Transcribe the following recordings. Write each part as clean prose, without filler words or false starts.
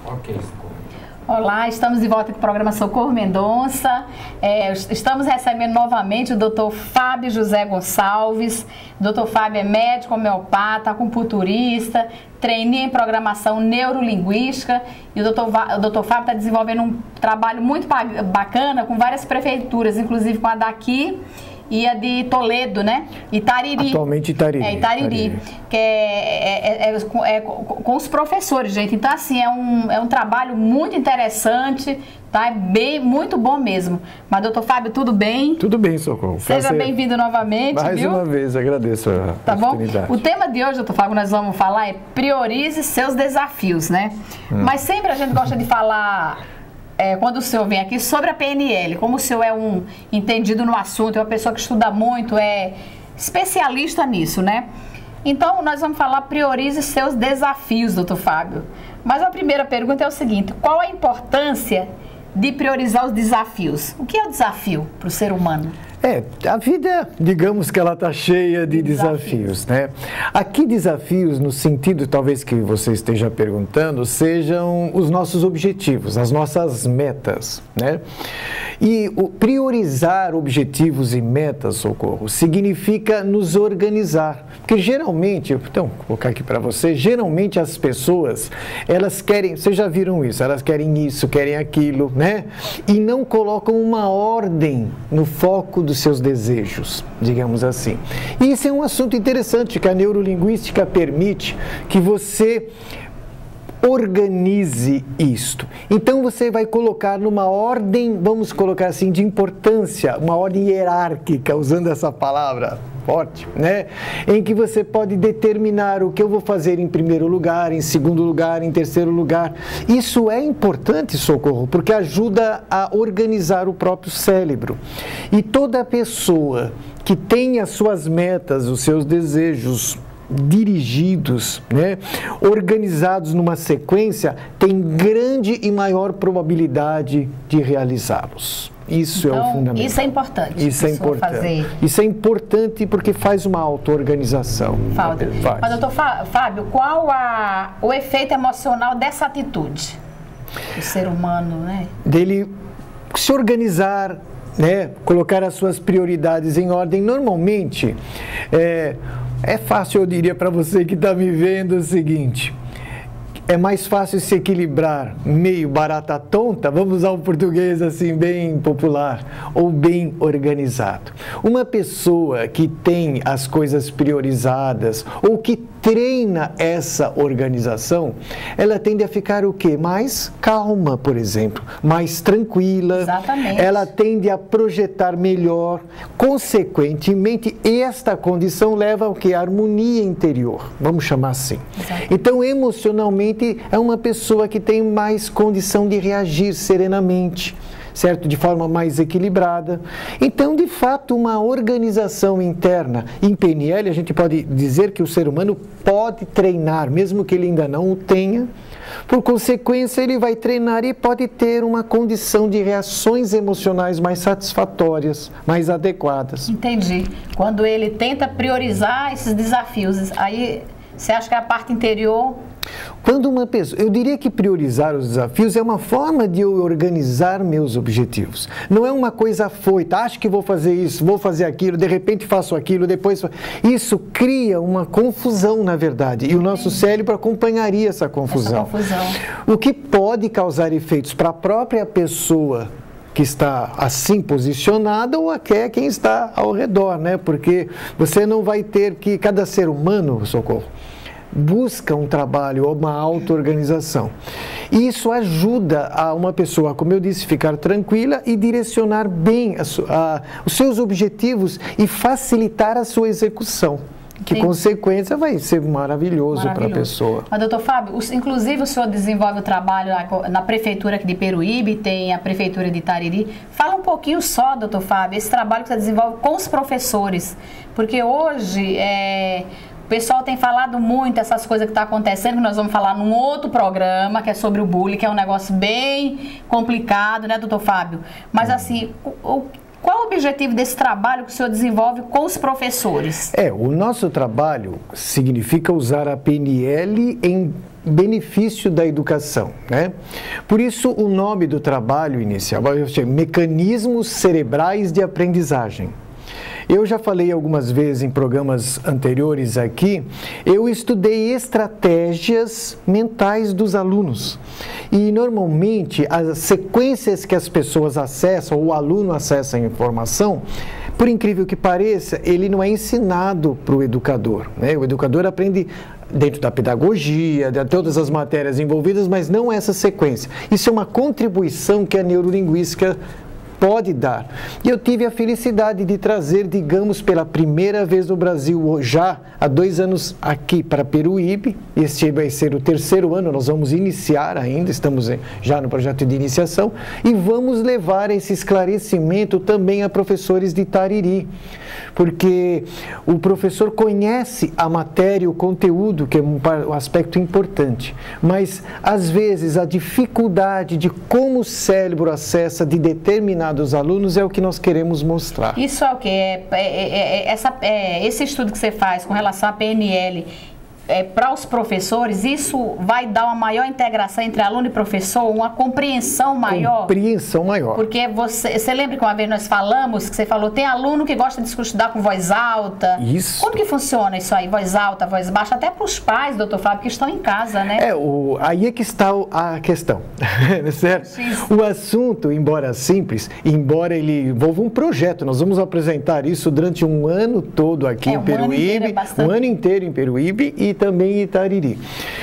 Ok, Socorro. Olá, estamos de volta com o programa Socorro Mendonça. Estamos recebendo novamente o Dr. Fábio José Gonçalves. O Dr. Fábio é médico, homeopata, acupunturista, trainee em programação neurolinguística. E o Dr. Fábio está desenvolvendo um trabalho muito bacana com várias prefeituras, inclusive com a daqui e a de Toledo, né? Itariri. Atualmente Itariri. Itariri. Que é com os professores, gente. Então, assim, é um trabalho muito interessante, tá? É muito bom mesmo. Mas, doutor Fábio, tudo bem? Tudo bem, Socorro. Seja bem-vindo novamente, Mais uma vez, agradeço a oportunidade. Bom? O tema de hoje, doutor Fábio, nós vamos falar é priorize seus desafios, né? Mas sempre a gente gosta de falar... quando o senhor vem aqui, sobre a PNL, como o senhor é um entendido no assunto, é uma pessoa que estuda muito, é especialista nisso, né? Então, nós vamos falar, priorize seus desafios, doutor Fábio. Mas a primeira pergunta é o seguinte, qual a importância de priorizar os desafios? O que é o desafio para o ser humano? A vida, digamos que ela está cheia de desafios, né? Aqui desafios, no sentido talvez que você esteja perguntando, sejam os nossos objetivos, as nossas metas, né? E priorizar objetivos e metas, Socorro, significa nos organizar. Porque geralmente, então, vou colocar aqui para você, geralmente as pessoas, elas querem, vocês já viram isso, elas querem isso, querem aquilo, né? E não colocam uma ordem no foco dos seus desejos, digamos assim. E isso é um assunto interessante, que a neurolinguística permite que você organize isto. Então você vai colocar numa ordem, vamos colocar assim, de importância, uma ordem hierárquica, usando essa palavra forte, né? Em que você pode determinar o que eu vou fazer em primeiro lugar, em segundo lugar, em terceiro lugar. Isso é importante, Socorro, porque ajuda a organizar o próprio cérebro. E toda pessoa que tem as suas metas, os seus desejos dirigidos, né, organizados numa sequência, tem grande e maior probabilidade de realizá-los. Isso então, é o fundamental. Isso é importante. Isso é importante. Isso é importante porque faz uma auto-organização. Mas, doutor Fábio, qual o efeito emocional dessa atitude do ser humano, né? Dele se organizar, né, colocar as suas prioridades em ordem. Normalmente, é fácil, eu diria para você que está me vendo o seguinte, é mais fácil se equilibrar meio barata tonta, vamos usar um português assim bem popular, ou bem organizado. Uma pessoa que tem as coisas priorizadas, ou que treina essa organização, ela tende a ficar o quê? Mais calma, por exemplo, mais tranquila. Exatamente. Ela tende a projetar melhor. Consequentemente, esta condição leva ao quê? Harmonia interior, vamos chamar assim. Exatamente. Então, emocionalmente, é uma pessoa que tem mais condição de reagir serenamente, certo? De forma mais equilibrada. Então, de fato, uma organização interna. Em PNL, a gente pode dizer que o ser humano pode treinar, mesmo que ele ainda não o tenha. Por consequência, ele vai treinar e pode ter uma condição de reações emocionais mais satisfatórias, mais adequadas. Entendi. Quando ele tenta priorizar esses desafios, aí você acha que a parte interior... Quando uma pessoa, eu diria que priorizar os desafios é uma forma de eu organizar meus objetivos. Não é uma coisa afoita, acho que vou fazer isso, vou fazer aquilo, de repente faço aquilo, depois... Isso cria uma confusão, na verdade, e o nosso cérebro acompanharia essa confusão. O que pode causar efeitos para a própria pessoa que está assim posicionada ou até quem está ao redor, né? Porque você não vai ter que, cada ser humano, Socorro, busca um trabalho ou uma auto-organização. E isso ajuda a uma pessoa, como eu disse, ficar tranquila e direcionar bem os seus objetivos e facilitar a sua execução. Que Sim. consequência vai ser maravilhoso para a pessoa. Mas, doutor Fábio, inclusive o senhor desenvolve o trabalho na prefeitura aqui de Peruíbe, tem a prefeitura de Itariri. Fala um pouquinho só, doutor Fábio, esse trabalho que você desenvolve com os professores, porque hoje o pessoal tem falado muito essas coisas que estão acontecendo, que nós vamos falar num outro programa, que é sobre o bullying, que é um negócio bem complicado, né, doutor Fábio? Mas assim, Qual o objetivo desse trabalho que o senhor desenvolve com os professores? O nosso trabalho significa usar a PNL em benefício da educação, né? Por isso o nome do trabalho inicial é Mecanismos Cerebrais de Aprendizagem. Eu já falei algumas vezes em programas anteriores aqui, eu estudei estratégias mentais dos alunos. E normalmente as sequências que as pessoas acessam, ou o aluno acessa a informação, por incrível que pareça, ele não é ensinado para o educador, né? O educador aprende dentro da pedagogia, de todas as matérias envolvidas, mas não essa sequência. Isso é uma contribuição que a neurolinguística pode dar. E eu tive a felicidade de trazer, digamos, pela primeira vez no Brasil, já há 2 anos aqui para Peruíbe. Este vai ser o 3º ano, nós vamos iniciar ainda, estamos já no projeto de iniciação, e vamos levar esse esclarecimento também a professores de Itariri, porque o professor conhece a matéria, o conteúdo, que é um aspecto importante, mas às vezes a dificuldade de como o cérebro acessa de determinados alunos é o que nós queremos mostrar. Isso é o quê? Esse estudo que você faz com relação à PNL, para os professores, isso vai dar uma maior integração entre aluno e professor, uma compreensão maior? Compreensão maior. Porque você lembra que uma vez nós falamos, que você falou, tem aluno que gosta de estudar com voz alta. Isso. Como que funciona isso aí? Voz alta, voz baixa, até para os pais, doutor Fábio, que estão em casa, né? Aí é que está a questão, certo? Isso. O assunto, embora simples, embora ele envolva um projeto, nós vamos apresentar isso durante um ano todo aqui em Peruíbe, um ano inteiro em Peruíbe e também em Itariri.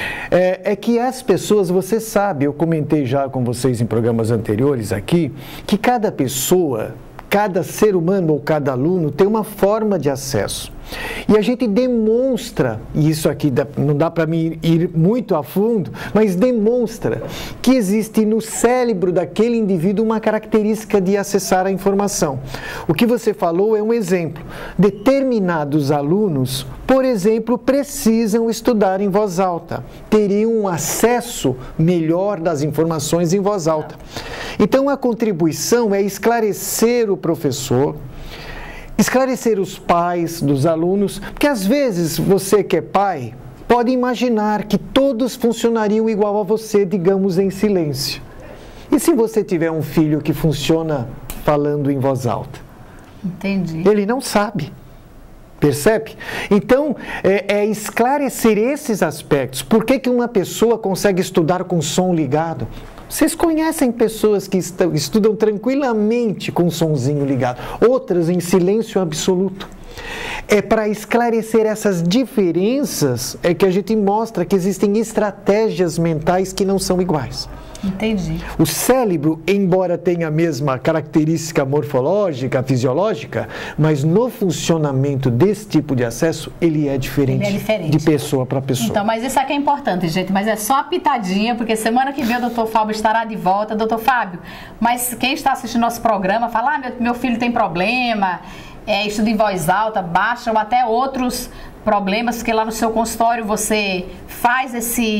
É que as pessoas, você sabe, eu comentei já com vocês em programas anteriores aqui, que cada pessoa, cada ser humano ou cada aluno tem uma forma de acesso. E a gente demonstra, e isso aqui não dá para mim ir muito a fundo, mas demonstra que existe no cérebro daquele indivíduo uma característica de acessar a informação. O que você falou é um exemplo. Determinados alunos, por exemplo, precisam estudar em voz alta, teriam um acesso melhor das informações em voz alta. Então a contribuição é esclarecer o professor, esclarecer os pais dos alunos, porque às vezes você que é pai pode imaginar que todos funcionariam igual a você, digamos, em silêncio. E se você tiver um filho que funciona falando em voz alta? Entendi. Ele não sabe. Percebe? Então, é esclarecer esses aspectos. Por que uma pessoa consegue estudar com o som ligado? Vocês conhecem pessoas que estudam tranquilamente com o sonzinho ligado, outras em silêncio absoluto. É para esclarecer essas diferenças que a gente mostra que existem estratégias mentais que não são iguais. Entendi. O cérebro, embora tenha a mesma característica morfológica, fisiológica, mas no funcionamento desse tipo de acesso, ele é diferente, de pessoa para pessoa. Então, mas isso aqui é importante, gente, mas é só a pitadinha, porque semana que vem o doutor Fábio estará de volta. Doutor Fábio, mas quem está assistindo nosso programa fala, meu filho tem problema, estuda em voz alta, baixa, ou até outros problemas, que lá no seu consultório você faz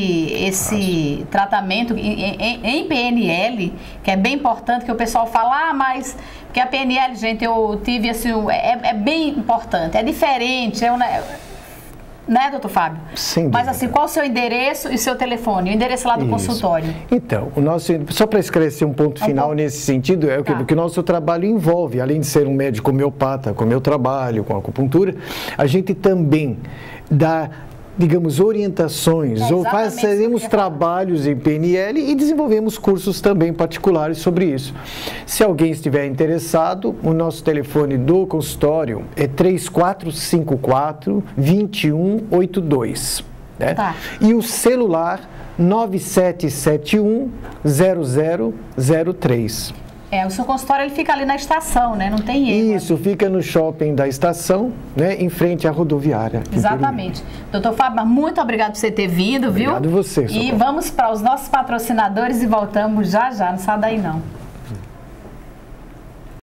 esse tratamento em PNL, que é bem importante, que o pessoal fala, mas porque a PNL, gente, eu tive assim, é bem importante, é diferente, né, doutor Fábio? Sim. Mas assim, qual o seu endereço e seu telefone? O endereço lá do consultório. Então, só para esclarecer um ponto final nesse sentido, o que o nosso trabalho envolve, além de ser um médico homeopata, com o meu trabalho, com a acupuntura, a gente também dá, digamos, orientações, ou fazemos trabalhos em PNL e desenvolvemos cursos também particulares sobre isso. Se alguém estiver interessado, o nosso telefone do consultório é 3454-2182. Né? Tá. E o celular 9771-0003. O seu consultório ele fica ali na estação, né? Não tem erro. Isso, fica no shopping da estação, né? Em frente à rodoviária. Exatamente. Doutor Fábio, muito obrigado por você ter vindo, viu? Obrigado você, E vamos para os nossos patrocinadores e voltamos já já, não sai daí não.